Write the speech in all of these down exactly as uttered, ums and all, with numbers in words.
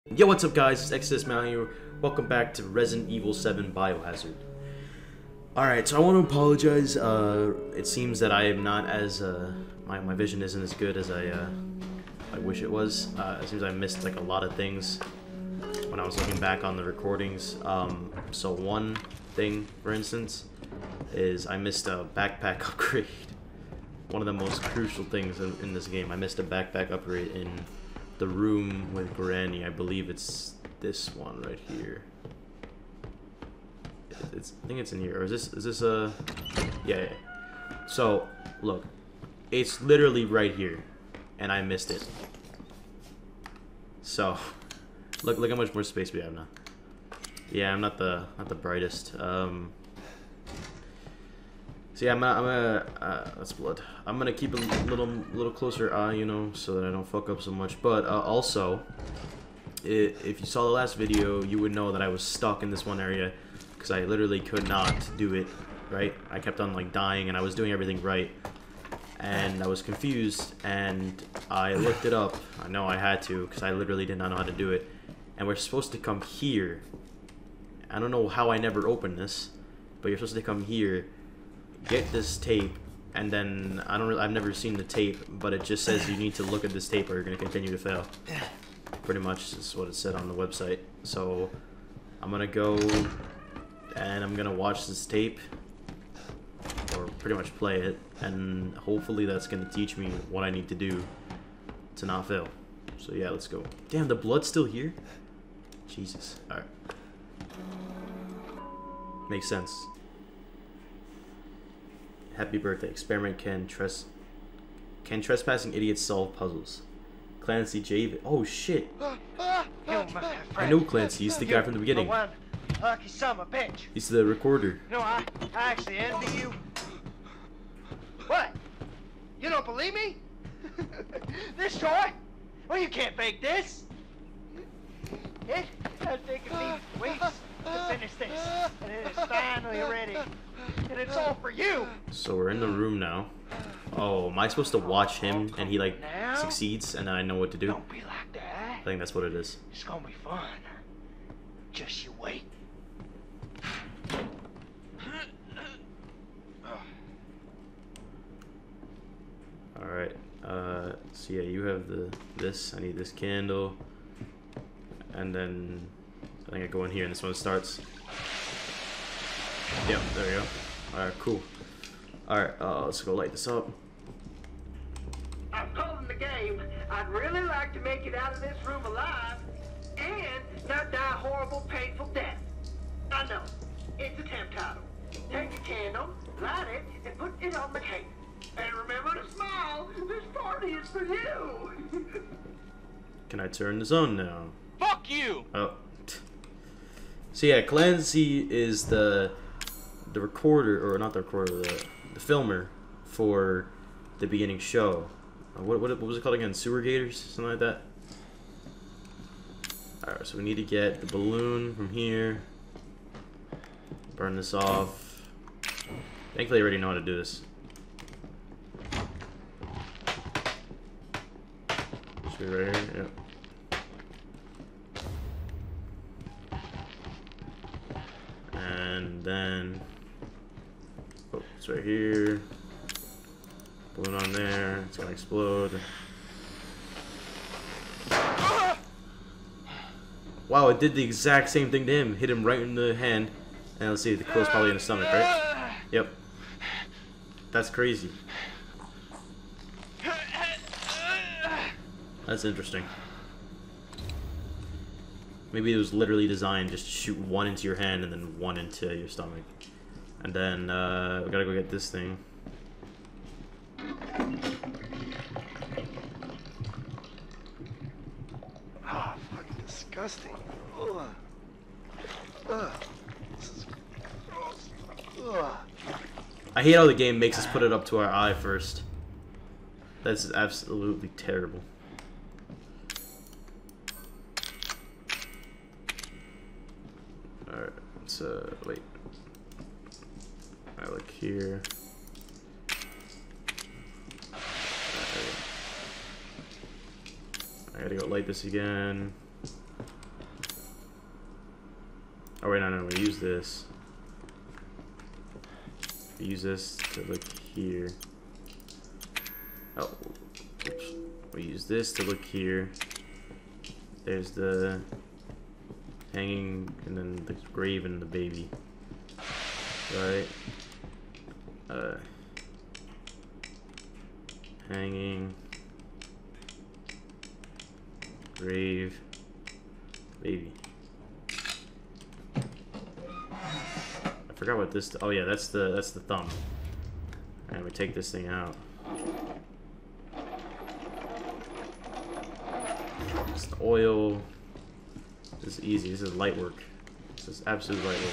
Yo, what's up guys, it's ExodusMal here. Welcome back to Resident Evil seven Biohazard. Alright, so I want to apologize. Uh, it seems that I am not as, uh, my, my vision isn't as good as I, uh, I wish it was. Uh, it seems I missed like a lot of things when I was looking back on the recordings. Um, so one thing, for instance, is I missed a backpack upgrade. One of the most crucial things in, in this game. I missed a backpack upgrade in the room with Granny. I believe it's this one right here. It's, I think it's in here. Or is this is this a yeah, yeah. So look, it's literally right here, and I missed it. So look look how much more space we have now. Yeah, I'm not the not the brightest. Um, so yeah, I'm gonna, I'm gonna uh, that's blood. I'm gonna keep a little little closer eye, you know, so that I don't fuck up so much. But uh, also, it, if you saw the last video, you would know that I was stuck in this one area because I literally could not do it right. I kept on like dying, and I was doing everything right, and I was confused, and I looked it up. I know I had to because I literally did not know how to do it. And we're supposed to come here. I don't know how I never opened this, but you're supposed to come here, get this tape, and then I don't really, I've never seen the tape, but it just says you need to look at this tape or you're gonna continue to fail. Pretty much is what it said on the website. So I'm gonna go and I'm gonna watch this tape, or pretty much play it, and hopefully that's gonna teach me what I need to do to not fail. So yeah, let's go. Damn, the blood's still here? Jesus. Alright. Makes sense. Happy birthday. Experiment can tres can trespassing idiots solve puzzles. Clancy J. Oh shit. I know Clancy, he's the guy from the beginning. Lucky son of a bitch. He's the recorder. No, I I actually envy you. What? You don't believe me? This toy? Well, you can't fake this. It has taken me weeks to finish this, and it is finally ready. And it's all for you. So we're in the room now. Oh, am I supposed to watch him and he like now? succeeds and then I know what to do? Don't be like that. I think that's what it is. It's gonna be fun. Just you wait. Alright. Uh so yeah, you have the this. I need this candle. And then I think I go in here and this one starts. Yep, there we go. Alright, cool. Alright, uh, let's go light this up. I've told him the game. I'd really like to make it out of this room alive and not die a horrible, painful death. I know. It's a temp title. Take a candle, light it, and put it on the cake. And remember to smile. This party is for you. Can I turn this on now? Fuck you! Oh. So yeah, Clancy is the the recorder, or not the recorder, the, the filmer for the beginning show. Uh, what, what, what was it called again? Sewer Gators? Something like that? Alright, so we need to get the balloon from here. Burn this off. Thankfully I already know how to do this. Should be right here? Yep. And then, oh, it's right here. Balloon on there. It's gonna explode. Wow, it did the exact same thing to him. Hit him right in the hand. And let's see, the quill's probably in the stomach, right? Yep. That's crazy. That's interesting. Maybe it was literally designed just to shoot one into your hand and then one into your stomach. And then, uh, we gotta go get this thing. Ah, oh, fucking disgusting. Ugh. Ugh. This is gross. Ugh. I hate how the game makes us put it up to our eye first. That's absolutely terrible. Alright, let's, uh, wait. I look here. I gotta go light this again. Oh wait, no, no, we use this. We use this to look here. Oh, oops. We use this to look here. There's the hanging, and then the grave and the baby. Right. Uh. Hanging. Grave. Baby. I forgot what this. Oh yeah, that's the that's the thumb. And we take this thing out. It's the oil. This is easy. This is light work. This is absolute light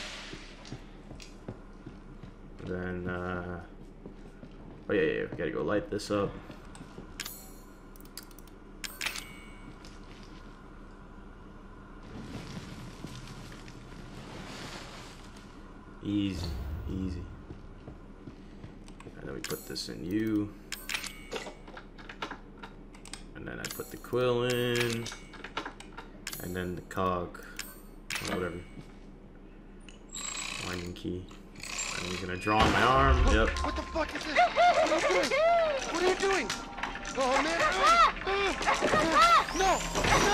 work. Then, uh, oh yeah, yeah, we gotta go light this up. Easy, easy. And then we put this in U. And then I put the quill in. And then the cog. Or whatever. Winding key. And he's gonna draw on my arm. Yep. What the fuck is this? What are you doing? What are you doing? Oh man! No!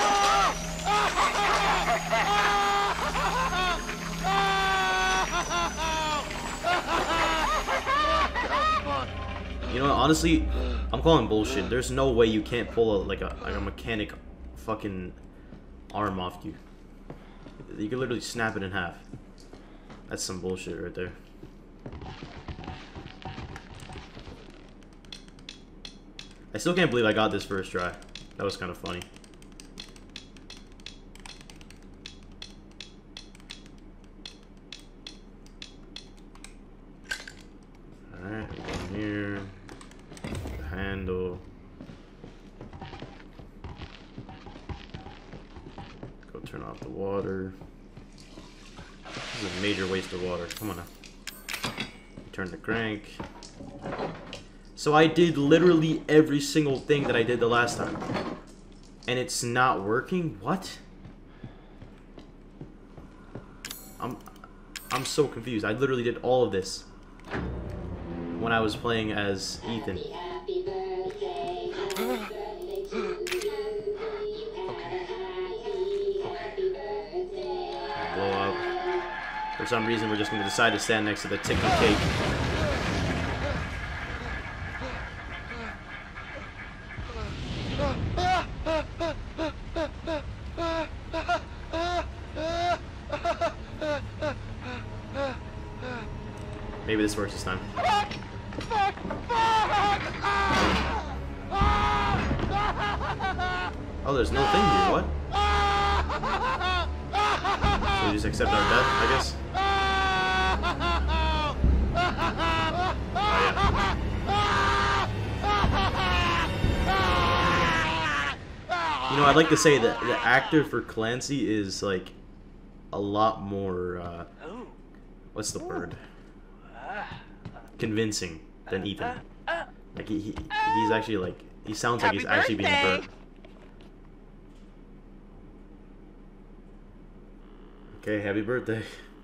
No! You know what, honestly, I'm calling bullshit. There's no way you can't pull a like a like a mechanic fucking arm off you. You can literally snap it in half. That's some bullshit right there. I still can't believe I got this first try. That was kind of funny. Alright, go in here. The handle. Go turn off the water. This is a major waste of water. Come on now. Turn the crank. So I did literally every single thing that I did the last time. And it's not working? What? I'm I'm so confused. I literally did all of this when I was playing as Ethan. Happy, happy birthday, happy birthday to you. Happy birthday. Blow up. For some reason, we're just going to decide to stand next to the ticking cake. Maybe this works this time. Fuck! Fuck! Fuck! Oh, there's no thing here. What? So we just accept our death, I guess? Oh, yeah. You know, I'd like to say that the actor for Clancy is, like, a lot more, uh... what's the word? Convincing than Ethan. Like, he, he he's actually, like... He sounds like he's actually being burnt. Okay, happy birthday.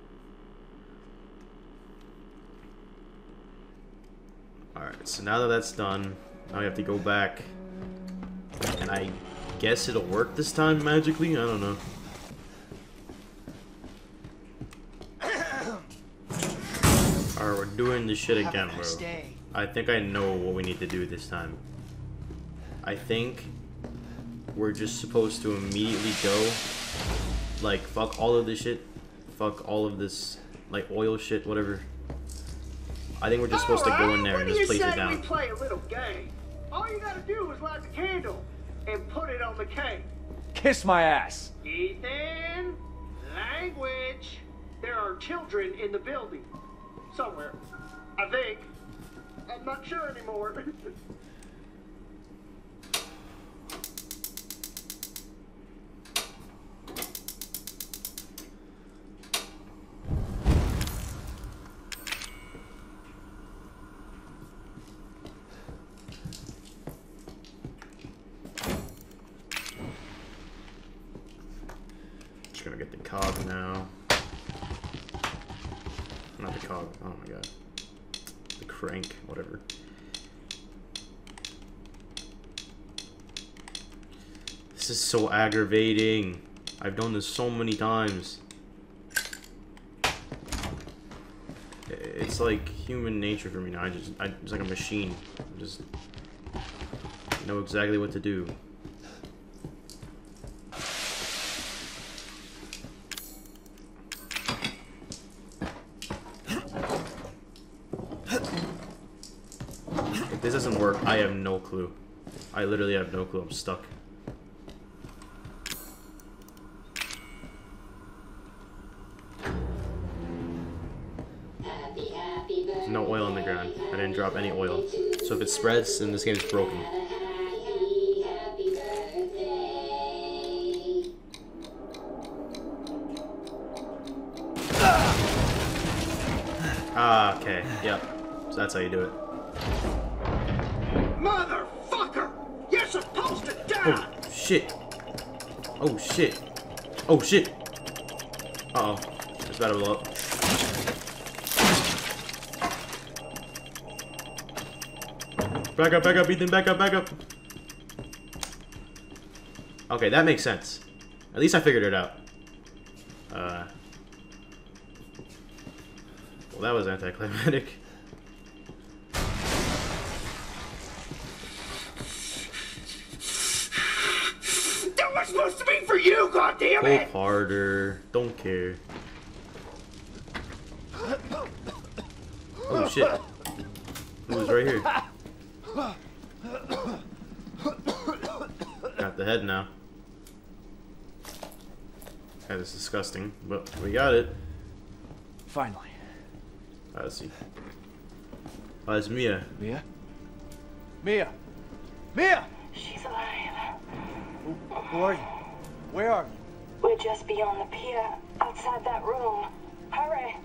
Alright, so now that that's done, now we have to go back. And I guess it'll work this time magically? I don't know. Alright, we're doing this shit again, bro. I think I know what we need to do this time. I think we're just supposed to immediately go. Like, fuck all of this shit. Fuck all of this, like, oil shit, whatever. I think we're just supposed to go in there and just place it down. We play a little game. All you gotta do is light the candle and put it on the cake. Kiss my ass. Ethan, language. There are children in the building. Somewhere. I think. I'm not sure anymore. Just gonna get the cog now. Not the cog. Oh my god. The crank, whatever. This is so aggravating. I've done this so many times. It's like human nature for me now. I just, I, it's like a machine. I just know exactly what to do. If this doesn't work, I have no clue. I literally have no clue. I'm stuck. There's no oil on the ground. I didn't drop any oil. So if it spreads, then this game's broken. Ah, okay. Yep. So that's how you do it. Motherfucker! You're supposed to die! Oh, shit. Oh, shit. Oh, shit. Uh-oh. It's about to blow up. Back up, back up, Ethan, back up, back up. Okay, that makes sense. At least I figured it out. Uh... Well, that was anticlimactic. That was supposed to be for you, goddammit! Pull harder. Don't care. Oh shit. It was right here. Got the head now. That is disgusting, but we got it. Finally. Alright, let's see. Oh, it's Mia. Mia? Mia! Mia! She's alive. Who, who are you? Where are you? We're just beyond the pier, outside that room. Hurry!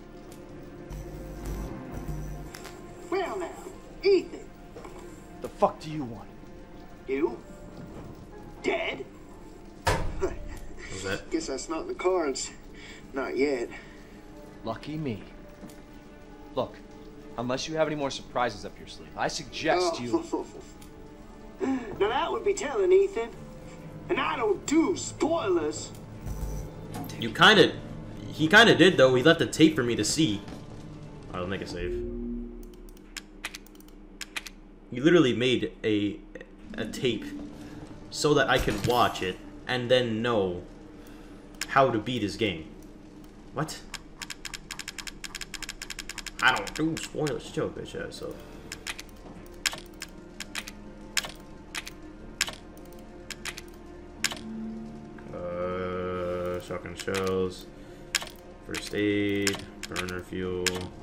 Well now, Ethan. The fuck do you want? You? Dead? What's that? Guess that's not in the cards. Not yet. Lucky me. Look, unless you have any more surprises up your sleeve, I suggest Oh. you... Now that would be telling, Ethan. And I don't do spoilers. You kinda... He kinda did, though. He left a tape for me to see. I'll make a save. He literally made a... a tape so that I could watch it and then know how to beat his game. What? I don't do spoilers. Joke, bitch ass. So. Uh, shotgun shells, first aid, burner fuel.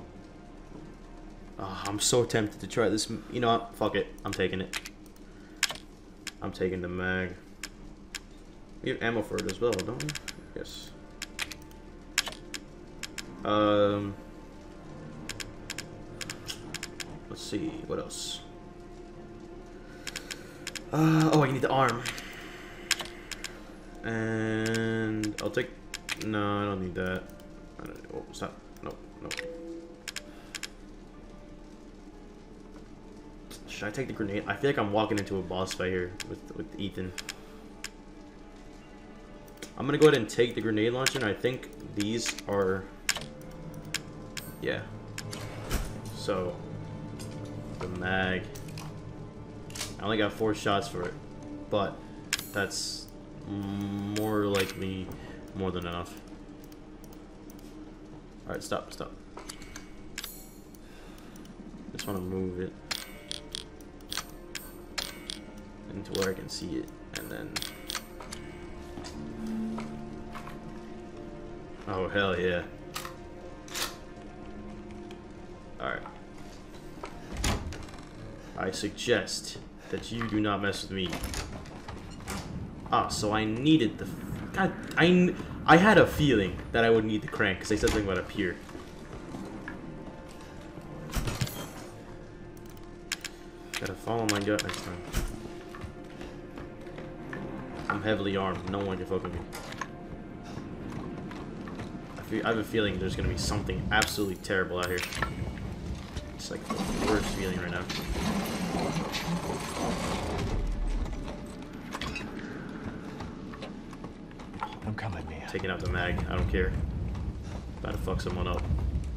Oh, I'm so tempted to try this. You know what? Fuck it. I'm taking it. I'm taking the mag. We have ammo for it as well, don't we? Yes. Um. Let's see. What else? Uh, oh, I need the arm. And I'll take... No, I don't need that. I don't, oh, stop. No, no. Should I take the grenade? I feel like I'm walking into a boss fight here with, with Ethan. I'm gonna go ahead and take the grenade launcher, and I think these are... Yeah. So... The mag. I only got four shots for it, but that's more likely more than enough. Alright, stop, stop. Just want to move it into where I can see it, and then... Oh, hell yeah. Alright. I suggest that you do not mess with me. Ah, so I needed the... God, I, I had a feeling that I would need the crank, because they said something about a pier. Gotta follow my gut next time. I'm heavily armed. No one can fuck with me. I I have a feeling there's gonna be something absolutely terrible out here. It's like the worst feeling right now. I'm coming, Mia. Taking out the mag. I don't care. About to fuck someone up.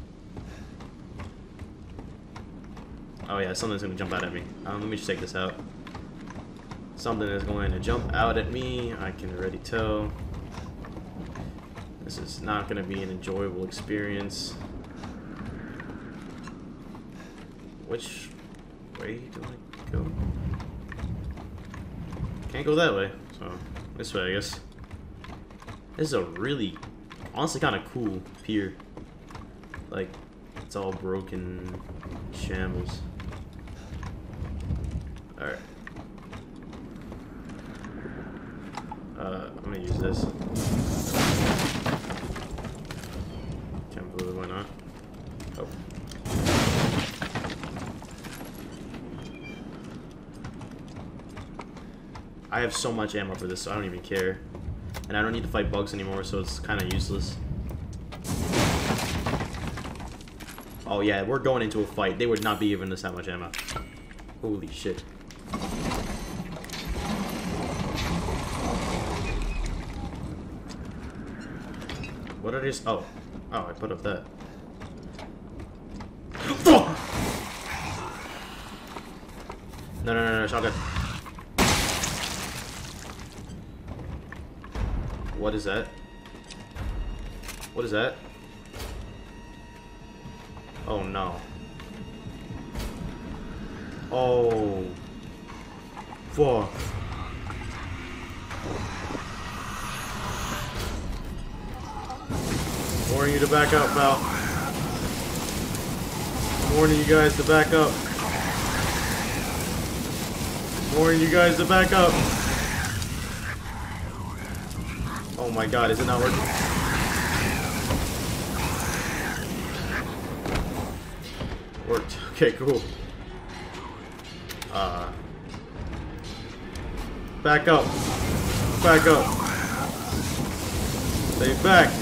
Oh yeah, something's gonna jump out at me. Um, let me just take this out. Something is going to jump out at me. I can already tell. This is not gonna be an enjoyable experience. Which way do I go? Can't go that way, so this way, I guess. This is a really, honestly, kind of cool pier. Like, it's all broken shambles. Alright. Uh, I'm gonna use this. Can't believe why not. Oh. I have so much ammo for this, so I don't even care. And I don't need to fight bugs anymore, so it's kind of useless. Oh yeah, we're going into a fight. They would not be giving us that much ammo. Holy shit. What are these? Oh. Oh, I put up that. Fuck! No, no, no, no, shotgun. What is that? What is that? Oh no. Oh. Fuck. Warning you to back up, pal. Warning you guys to back up. Warning you guys to back up. Oh my god, is it not working? Worked. Okay, cool. Uh, back up. Back up. Stay back.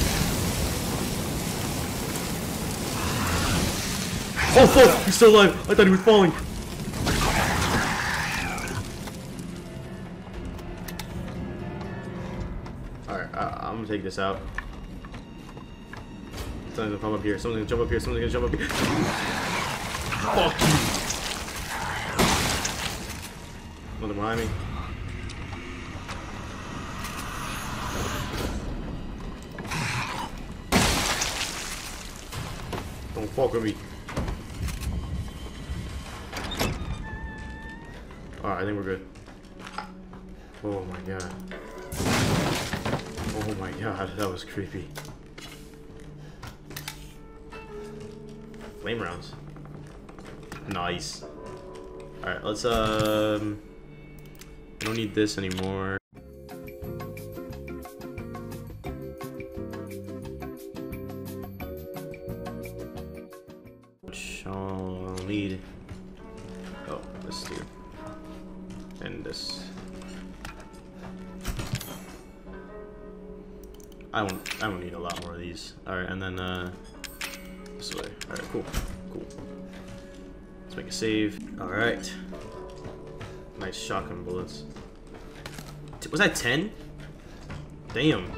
Oh fuck! He's still alive! I thought he was falling! Alright, uh, I'm gonna take this out. Something's gonna come up here, something's gonna jump up here, something's gonna jump up here. Fuck you! Nothing behind me. Don't fuck with me. Alright, I think we're good. Oh my god. Oh my god, that was creepy. Flame rounds. Nice. Alright, let's, um... I don't need this anymore. Which I'll need... Oh, this too. And this. I don't I don't need a lot more of these. Alright, and then uh this way. Alright, cool. Cool. Let's make a save. Alright. Nice shotgun bullets. Was that ten? Damn.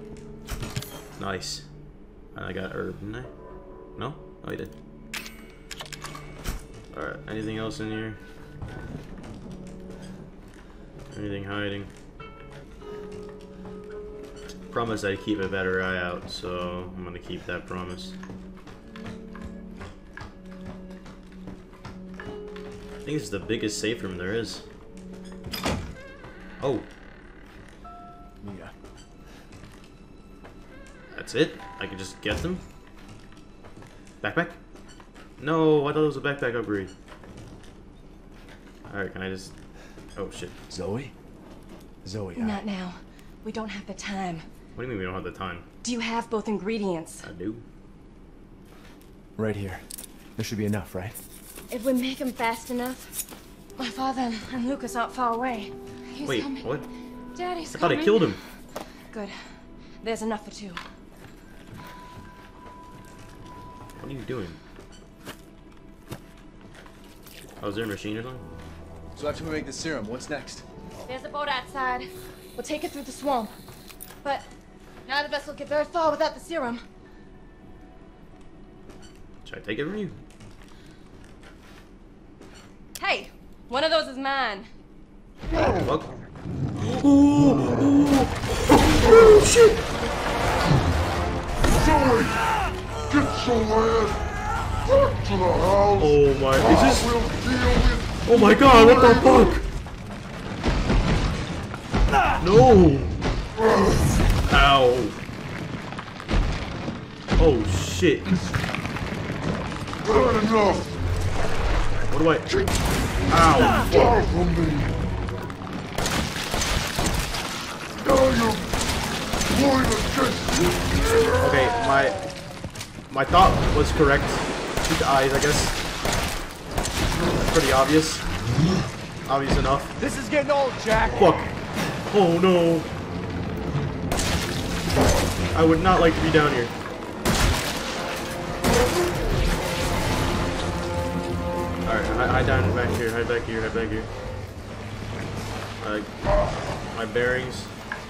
Nice. And I got herb, didn't I? No? Oh, I did. Alright, anything else in here? Anything hiding? Promise I'd keep a better eye out, so I'm gonna keep that promise. I think this is the biggest safe room there is. Oh. Yeah. That's it? I can just get them? Backpack? No, I thought it was a backpack upgrade. Alright, can I just... Oh shit. Zoe? Zoe, I... Not now. We don't have the time. What do you mean we don't have the time? Do you have both ingredients? I do. Right here. There should be enough, right? If we make them fast enough. My father and Lucas aren't far away. He's Wait, coming. what? Daddy's I thought I coming. killed him. Good. There's enough for two. What are you doing? Oh, is there a machine or something? So after we make the serum, what's next? There's a boat outside. We'll take it through the swamp. But neither of us will get very far without the serum. Should I take it from you? Hey, one of those is mine. Fuck. Oh, oh, oh, shit! Zoe! Get your lad! Back to the house! Oh my, is this? I will deal with Oh my god, what the fuck? No! Ow. Oh shit. Not enough! What do I? Get Ow. far from me! Now you're going against me! Okay, my my thought was correct. Shoot the eyes, I guess. That's pretty obvious. Obvious enough. This is getting old, Jack. Fuck. Oh no. I would not like to be down here. Alright, hide down back here, hide back here, hide back here. Uh, my bearings.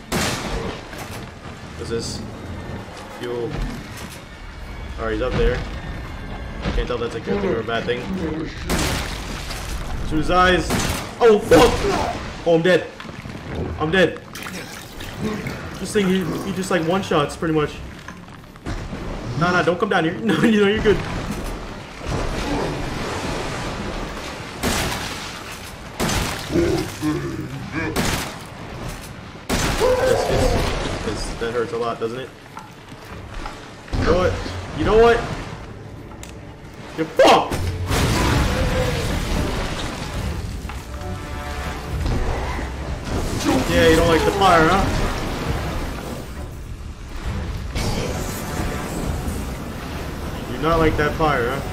What's this? Fuel. Alright, he's up there. I can't tell if that's a good thing or a bad thing. Shoot his eyes. Oh fuck! Oh, I'm dead. I'm dead. This thing, he, he just like one shots pretty much. Nah, nah, don't come down here. No, you know you're good. This, this, that hurts a lot, doesn't it? You know what? You know what? You fuck! Yeah, you don't like the fire, huh? You do not like that fire, huh?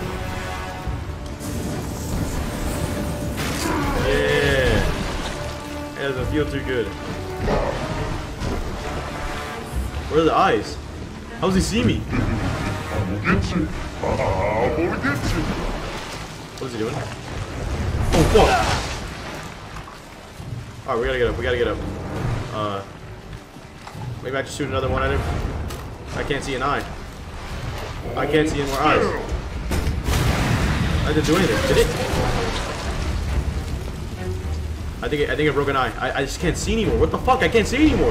Yeah. It doesn't feel too good. Where are the eyes? How does he see me? I'm gonna get you! I'm gonna get you! What is he doing? Oh, fuck! Alright, we gotta get up, we gotta get up. Uh, maybe I just shoot another one at him. I can't see an eye. I can't see any more eyes. I didn't do anything, did it? I think it, I think I broke an eye. I, I just can't see anymore. What the fuck? I can't see anymore.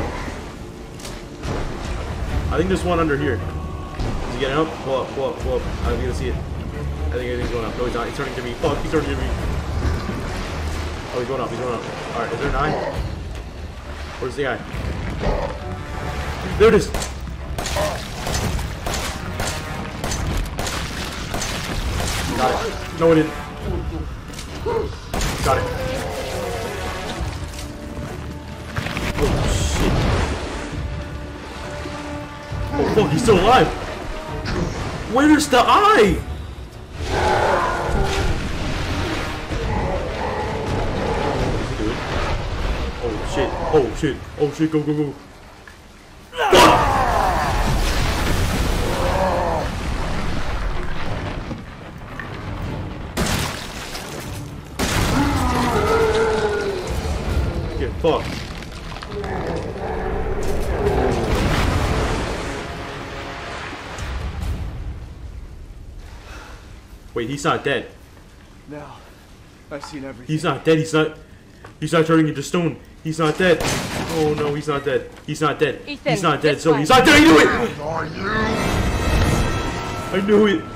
I think there's one under here. Is he getting up? Pull up, pull up, pull up. I think I can see it. I think everything's going up. No, he's not. He's turning to me. Fuck, he's turning to me. Oh, he's going up, he's going up. Alright, is there an eye? Where's the eye? There it is! Got it. No, it didn't. Got it. Oh, shit. Oh, fuck, he's still alive! Where's the eye? Oh shit, oh shit, oh shit, go, go, go. Fuck! Get fucked. Wait, he's not dead. Now, I've seen everything. He's not dead, he's not... He's not turning into stone. He's not dead. Oh no, he's not dead. He's not dead. Ethan, he's not dead. it's So fine. he's not dead. I knew it. Are you? I knew it.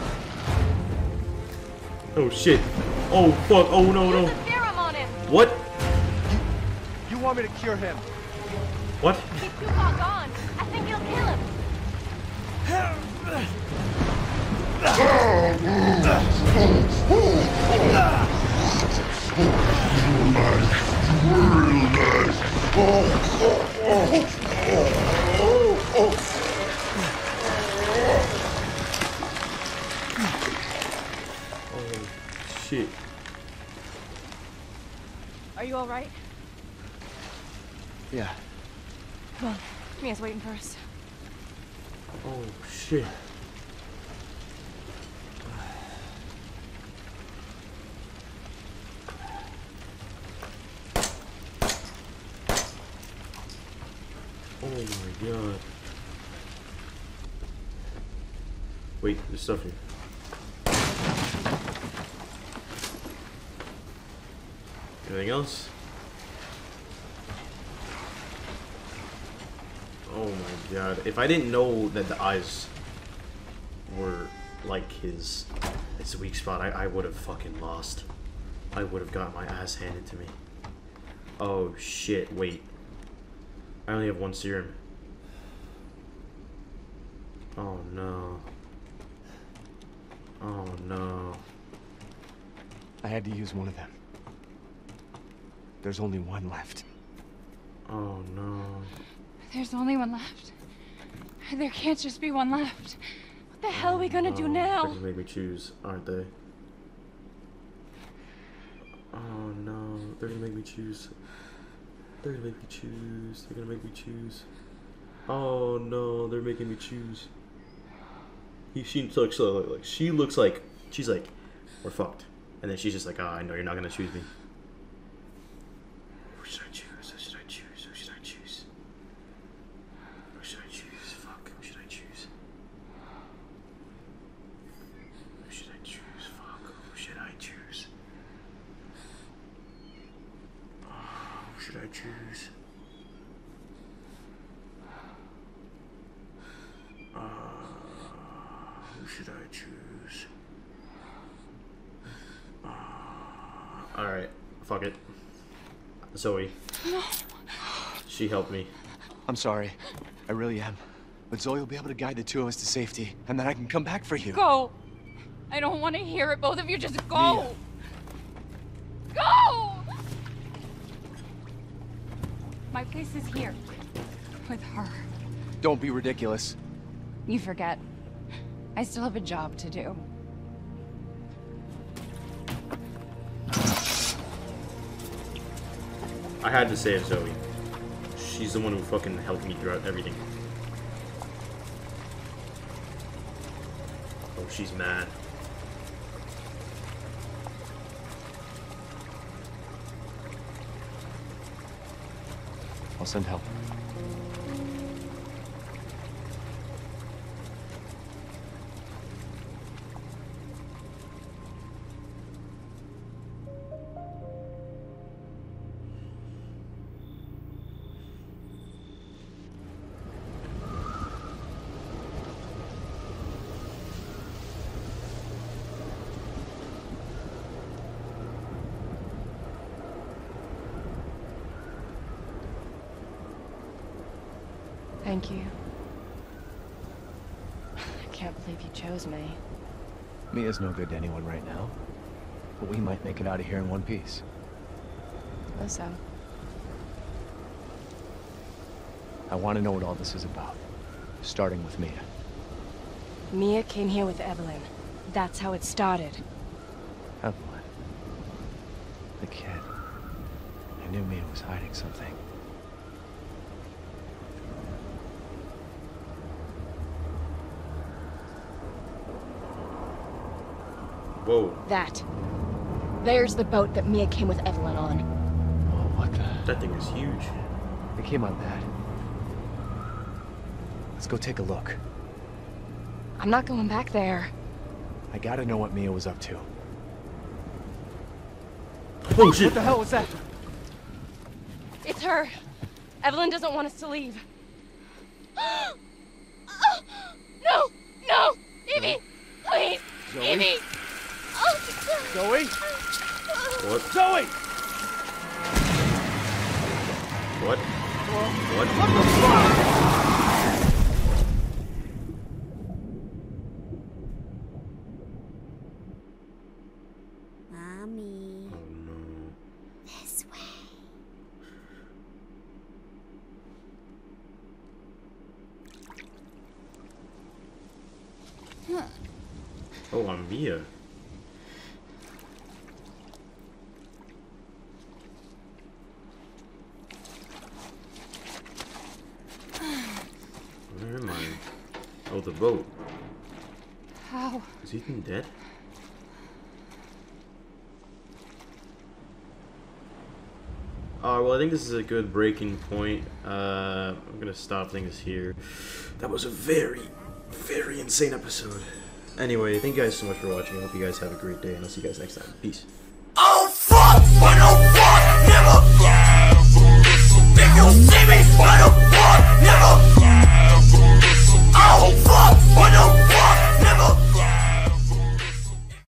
Oh shit. Oh fuck. Oh no no. Use the serum on him. What? You want me to cure him? What? He's too far gone. I think you'll kill him. Oh shit. Are you all right? Yeah. Come on. Mia's waiting for us. Oh shit. Oh my god. Wait, there's stuff here. Anything else? Oh my god. If I didn't know that the eyes were like his, his weak spot, I, I would have fucking lost. I would have got my ass handed to me. Oh shit, wait. I only have one serum. Oh no. Oh no. I had to use one of them. There's only one left. Oh no. There's only one left. There can't just be one left. What the hell are we gonna Oh, do now? They're gonna make me choose, aren't they? Oh no, they're gonna make me choose. They're gonna make me choose. They're gonna make me choose. Oh no, they're making me choose. He, she looks like, like she looks like she's like, we're fucked, and then she's just like, oh, I know you're not gonna choose me. Who should I choose? Who should I choose? Who should I choose? Who should I choose? Fuck. Who should I choose? Who should I choose? Fuck. Who should I choose? Oh, who should I choose? Uh, who should I choose? Uh, Alright, fuck it. Zoe. No. She helped me. I'm sorry. I really am. But Zoe will be able to guide the two of us to safety, and then I can come back for you. Go. I don't want to hear it. Both of you just go. Mia. Go! My place is here. With her. Don't be ridiculous. You forget. I still have a job to do. I had to save Zoe. She's the one who fucking helped me throughout everything. Oh, she's mad. I'll send help. Thank you. I can't believe you chose me. Mia's no good to anyone right now. But we might make it out of here in one piece. So. I want to know what all this is about. Starting with Mia. Mia came here with Evelyn. That's how it started. Evelyn. The kid. I knew Mia was hiding something. Whoa. That. There's the boat that Mia came with Evelyn on. Oh, what the? That thing is huge. It came on that. Let's go take a look. I'm not going back there. I gotta know what Mia was up to. Oh shit! What the hell was that? It's her. Evelyn doesn't want us to leave. No! No! Evie! Please! Zoe? Evie! Zoe? What? Zoe! What? What? What the fuck? Mommy. Oh no. This way. Oh, I'm Mia. Where am I? Oh, the boat. How? Is Ethan dead? Uh, well, I think this is a good breaking point. Uh, I'm gonna stop things here. That was a very, very insane episode. Anyway, thank you guys so much for watching. I hope you guys have a great day, and I'll see you guys next time. Peace. Oh fuck, but oh fuck, never. If you see me, but oh fuck, never.